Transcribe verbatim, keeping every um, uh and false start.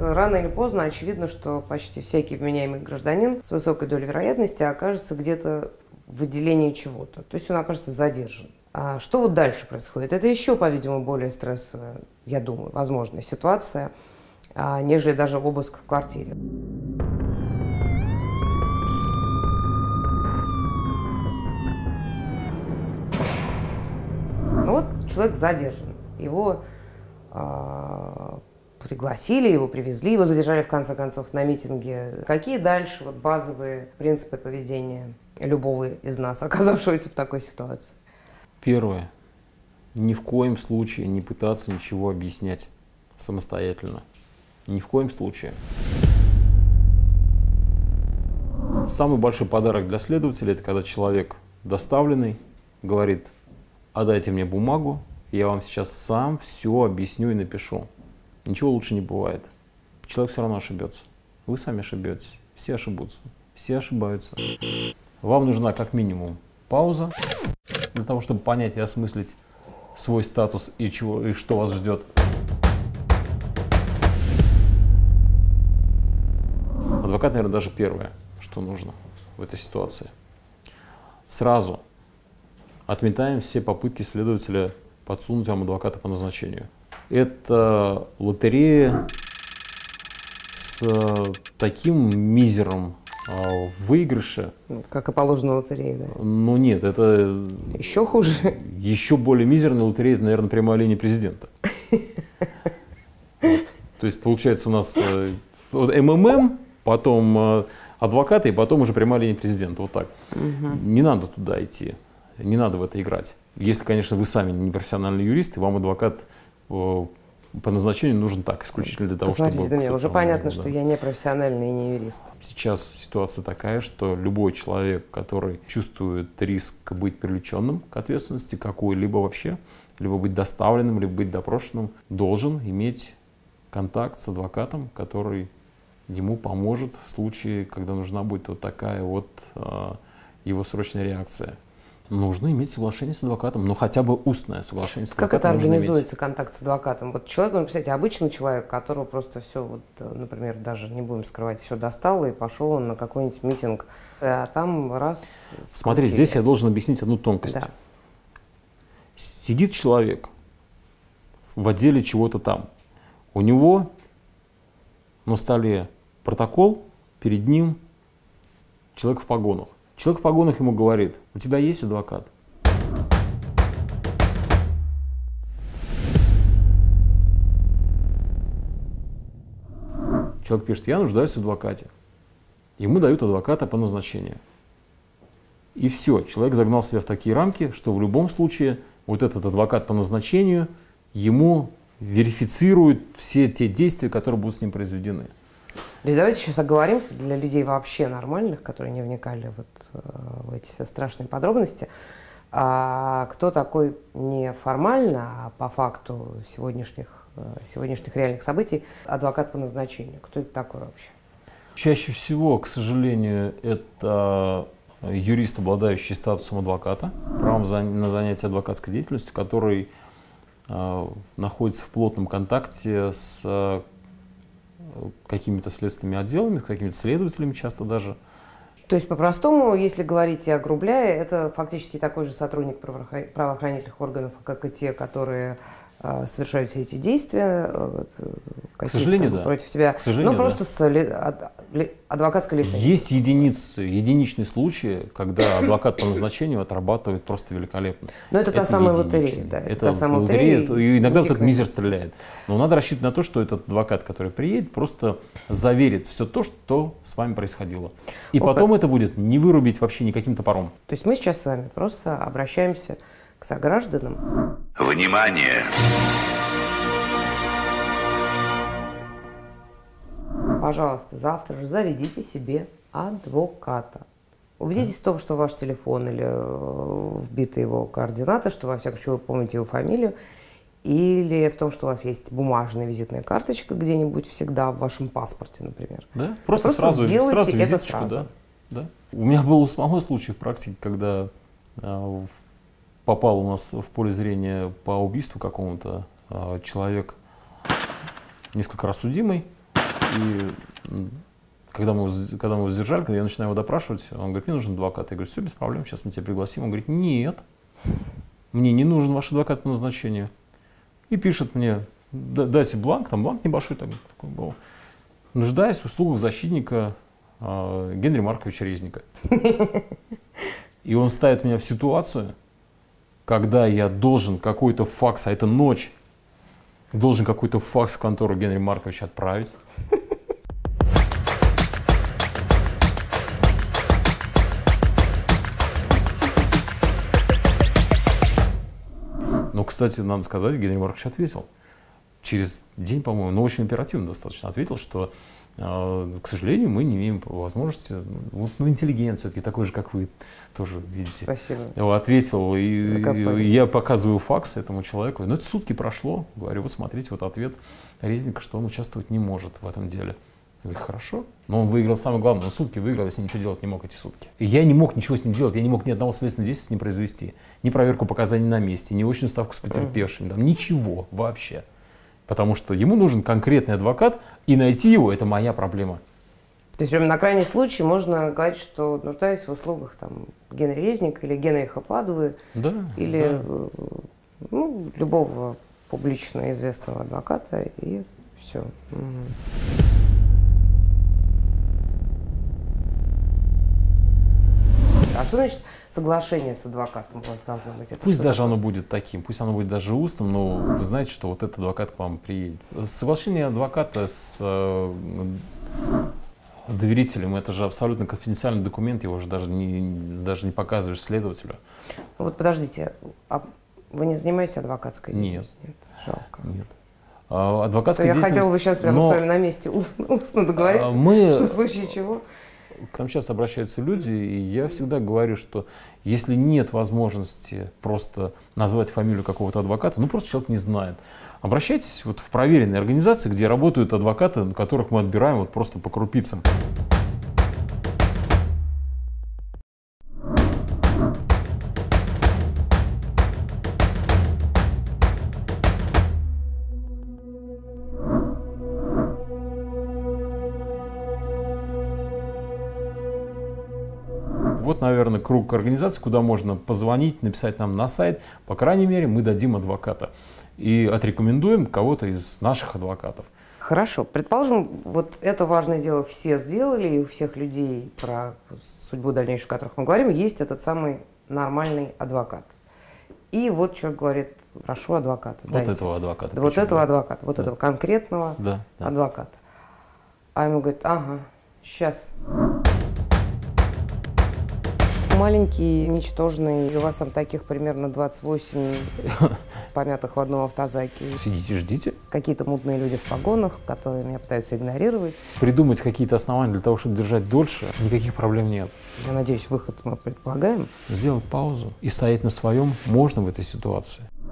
рано или поздно очевидно, что почти всякий вменяемый гражданин с высокой долей вероятности окажется где-то в отделении чего-то. То есть он окажется задержан. А что вот дальше происходит? Это еще, по-видимому, более стрессовая, я думаю, возможная ситуация, а, нежели даже обыск в квартире. Ну вот человек задержан. Его э, пригласили, его привезли, его задержали в конце концов на митинге. Какие дальше вот базовые принципы поведения любого из нас, оказавшегося в такой ситуации? Первое. Ни в коем случае не пытаться ничего объяснять самостоятельно. Ни в коем случае. Самый большой подарок для следователя — это когда человек доставленный говорит: отдайте мне бумагу, я вам сейчас сам все объясню и напишу. Ничего лучше не бывает. Человек все равно ошибется. Вы сами ошибетесь. Все ошибутся. Все ошибаются. Вам нужна как минимум пауза для того, чтобы понять и осмыслить свой статус и, чего, и что вас ждет. Адвокат, наверное, даже первое, что нужно в этой ситуации. Сразу отметаем все попытки следователя подсунуть вам адвоката по назначению. Это лотерея с таким мизером э, выигрыша. Как и положено лотерее, да? Ну нет, это... Еще хуже? Еще более мизерная лотерея, это, наверное, прямая линия президента. То есть получается у нас МММ, потом адвокаты, и потом уже прямая линия президента. Вот так. Не надо туда идти. Не надо в это играть. Если, конечно, вы сами не профессиональный юрист, и вам адвокат э, по назначению нужен так, исключительно для того, Посмотрите, чтобы... Посмотрите, уже понятно, да. что я не профессиональный и не юрист. Сейчас ситуация такая, что любой человек, который чувствует риск быть привлеченным к ответственности какой-либо вообще, либо быть доставленным, либо быть допрошенным, должен иметь контакт с адвокатом, который ему поможет в случае, когда нужна будет вот такая вот э, его срочная реакция. Нужно иметь соглашение с адвокатом, ну хотя бы устное соглашение с адвокатом. Как это организуется, иметь. Контакт с адвокатом? Вот человек, ну, представьте, обычный человек, которого просто все, вот, например, даже не будем скрывать, все достало и пошел он на какой-нибудь митинг, а там раз... Смотри, здесь я должен объяснить одну тонкость. Да. Сидит человек в отделе чего-то там, у него на столе протокол, перед ним человек в погонах. Человек в погонах ему говорит: у тебя есть адвокат? Человек пишет: я нуждаюсь в адвокате. Ему дают адвоката по назначению. И все, человек загнал себя в такие рамки, что в любом случае вот этот адвокат по назначению ему верифицирует все те действия, которые будут с ним произведены. Давайте сейчас оговоримся для людей вообще нормальных, которые не вникали вот, э, в эти все страшные подробности. А кто такой не формально, а по факту сегодняшних, э, сегодняшних реальных событий адвокат по назначению? Кто это такой вообще? Чаще всего, к сожалению, это юрист, обладающий статусом адвоката, правом на занятие адвокатской деятельностью, который э, находится в плотном контакте с э, какими-то следственными отделами, с какими-то следователями часто даже. То есть, по-простому, если говорить и огрубляя, это фактически такой же сотрудник правоохранительных органов, как и те, которые э, совершают все эти действия, э, к сожалению, там, да. против тебя, к сожалению, ну просто да. с ли, ад, ли, адвокатской лицензией. Есть единицы, единичные случаи, когда адвокат по назначению отрабатывает просто великолепно. Но это, это та самая лотерея, да. Это, это та самая лотерея. И иногда вот этот мизер стреляет. Но надо рассчитывать на то, что этот адвокат, который приедет, просто заверит все то, что с вами происходило. И Опа. потом это будет не вырубить вообще никаким топором. То есть мы сейчас с вами просто обращаемся к согражданам. Внимание! Пожалуйста, завтра же заведите себе адвоката. Убедитесь в том, что ваш телефон или вбиты его координаты, что, во всяком случае, вы помните его фамилию, или в том, что у вас есть бумажная визитная карточка где-нибудь всегда в вашем паспорте, например. Да? Просто, Просто сразу, сделайте сразу это визиточку, сразу. Да? Да? У меня был самого случай в практике, когда э, попал у нас в поле зрения по убийству какому-то э, человек, несколько раз судимый, И когда мы, его- когда мы его задержали, когда я начинаю его допрашивать, он говорит, мне нужен адвокат. Я говорю, все, без проблем, сейчас мы тебя пригласим. Он говорит, нет, мне не нужен ваш адвокат по назначению. И пишет мне, «Да- дайте бланк, там бланк небольшой такой, такой был. Нуждаюсь в услугах защитника э, Генри Марковича Резника. И он ставит меня в ситуацию, когда я должен какой-то факс, а это ночь, должен какой-то факс в контору Генри Марковича отправить. Но, кстати, надо сказать, Генри Маркович ответил. Через день, по-моему, но очень оперативно достаточно ответил, что, э, к сожалению, мы не имеем возможности, ну, вот, ну, интеллигент все-таки такой же, как вы, тоже видите. Спасибо. Его ответил, и, Закопали. и я показываю факс этому человеку. Ну, это сутки прошло. Говорю, вот смотрите, вот ответ Резника, что он участвовать не может в этом деле. Я говорю, хорошо. Но он выиграл самое главное, он сутки выиграл, если ничего делать не мог эти сутки. И я не мог ничего с ним делать, я не мог ни одного следственного действия с ним произвести. Ни проверку показаний на месте, ни очную ставку с потерпевшими, там, ничего вообще. Потому что ему нужен конкретный адвокат, и найти его – это моя проблема. То есть прямо на крайний случай можно говорить, что нуждаюсь в услугах там Генри Резника или Генриха Падуи, Да, или да. э, ну, любого публично известного адвоката, и все. А что значит соглашение с адвокатом у вас должно быть? Это Пусть что даже такое? оно будет таким, пусть оно будет даже устным, но вы знаете, что вот этот адвокат к вам приедет. Соглашение адвоката с э, доверителем – это же абсолютно конфиденциальный документ, его же даже не, даже не показываешь следователю. Вот подождите, а вы не занимаетесь адвокатской Нет. деятельностью? Нет, жалко. Нет. А адвокатская Я хотела бы сейчас прямо но, с вами на месте устно, устно договориться, а, мы- что в случае чего. К нам часто обращаются люди, и я всегда говорю, что если нет возможности просто назвать фамилию какого-то адвоката, ну просто человек не знает. Обращайтесь вот в проверенные организации, где работают адвокаты, которых мы отбираем вот просто по крупицам. Вот, наверное, круг организаций, куда можно позвонить, написать нам на сайт. По крайней мере, мы дадим адвоката и отрекомендуем кого-то из наших адвокатов. Хорошо. Предположим, вот это важное дело все сделали, и у всех людей, про судьбу дальнейшую, о которых мы говорим, есть этот самый нормальный адвокат. И вот человек говорит, прошу адвоката. Вот дайте. этого адвоката. Вот причем, этого да. адвоката, вот Да. этого конкретного Да, да. адвоката. А ему говорит, ага, сейчас. Маленький, ничтожный, и у вас там таких примерно двадцать восемь помятых в одном автозаке. Сидите, ждите. Какие-то мутные люди в погонах, которые меня пытаются игнорировать. Придумать какие-то основания для того, чтобы держать дольше, никаких проблем нет. Я надеюсь, выход мы предполагаем. Сделать паузу и стоять на своем можно в этой ситуации.